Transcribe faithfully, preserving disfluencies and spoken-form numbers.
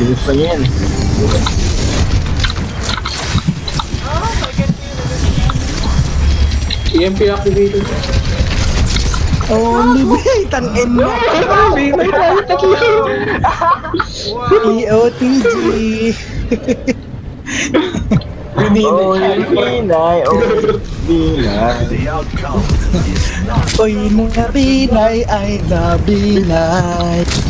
Bilis pa yan. E M P activated. Only bay, tangin mo. E O T G. Oh, Pinay, oh, Pinay. Oy, nabinay ay nabinay.